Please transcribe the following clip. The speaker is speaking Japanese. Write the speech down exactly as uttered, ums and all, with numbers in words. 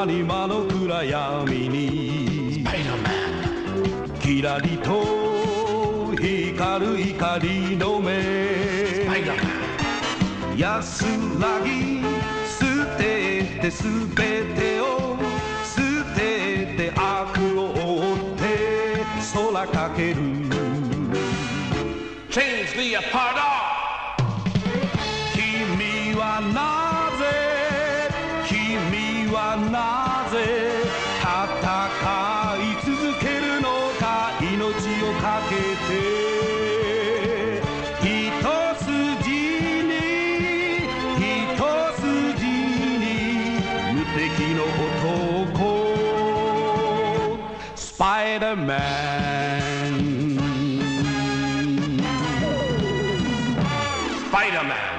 谷間の暗闇にキラリと光る光の目安らぎ捨ててすべてを捨てて悪を追って空かける Change the apart 君はなぜ君はなぜ戦い続けるのか命をかけて一筋に一筋に無敵の男スパイダーマン Spider-Man